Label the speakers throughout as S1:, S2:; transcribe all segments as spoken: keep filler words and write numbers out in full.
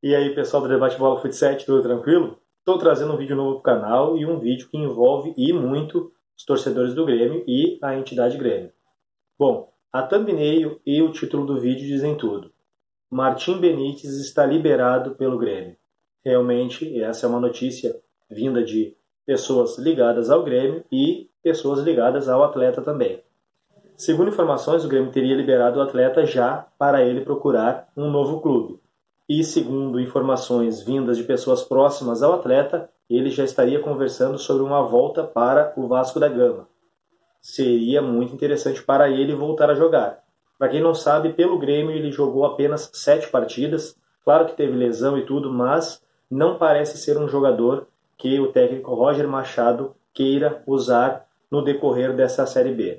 S1: E aí, pessoal do Debate Bola Fut sete, tudo tranquilo? Estou trazendo um vídeo novo para o canal e um vídeo que envolve e muito os torcedores do Grêmio e a entidade Grêmio. Bom, a thumbnail e o título do vídeo dizem tudo. Martim Benítez está liberado pelo Grêmio. Realmente, essa é uma notícia vinda de pessoas ligadas ao Grêmio e pessoas ligadas ao atleta também. Segundo informações, o Grêmio teria liberado o atleta já para ele procurar um novo clube. E segundo informações vindas de pessoas próximas ao atleta, ele já estaria conversando sobre uma volta para o Vasco da Gama. Seria muito interessante para ele voltar a jogar. Para quem não sabe, pelo Grêmio ele jogou apenas sete partidas. Claro que teve lesão e tudo, mas não parece ser um jogador que o técnico Roger Machado queira usar no decorrer dessa Série B.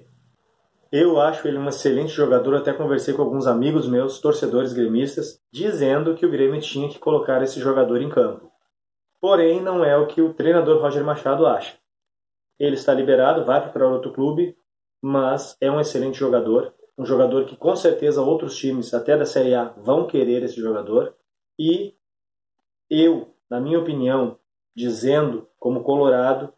S1: Eu acho ele um excelente jogador, até conversei com alguns amigos meus, torcedores gremistas, dizendo que o Grêmio tinha que colocar esse jogador em campo. Porém, não é o que o treinador Roger Machado acha. Ele está liberado, vai procurar outro clube, mas é um excelente jogador, um jogador que com certeza outros times, até da Série A, vão querer esse jogador. E eu, na minha opinião, dizendo como colorado,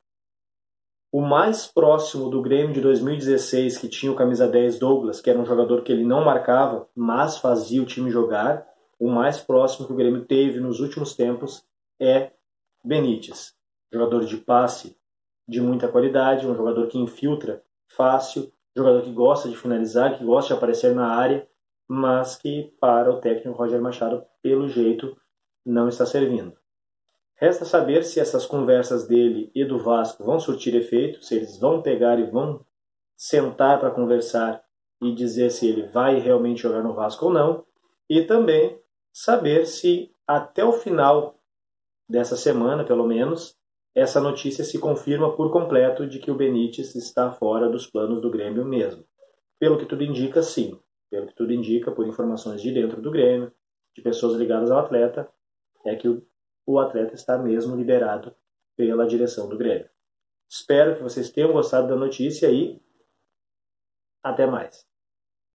S1: o mais próximo do Grêmio de dois mil e dezesseis, que tinha o camisa dez Douglas, que era um jogador que ele não marcava, mas fazia o time jogar, o mais próximo que o Grêmio teve nos últimos tempos é Benítez. Jogador de passe de muita qualidade, um jogador que infiltra fácil, jogador que gosta de finalizar, que gosta de aparecer na área, mas que para o técnico Roger Machado, pelo jeito, não está servindo. Resta saber se essas conversas dele e do Vasco vão surtir efeito, se eles vão pegar e vão sentar para conversar e dizer se ele vai realmente jogar no Vasco ou não. E também saber se até o final dessa semana, pelo menos, essa notícia se confirma por completo de que o Benítez está fora dos planos do Grêmio mesmo. Pelo que tudo indica, sim. Pelo que tudo indica, por informações de dentro do Grêmio, de pessoas ligadas ao atleta, é que o o atleta está mesmo liberado pela direção do Grêmio. Espero que vocês tenham gostado da notícia e até mais.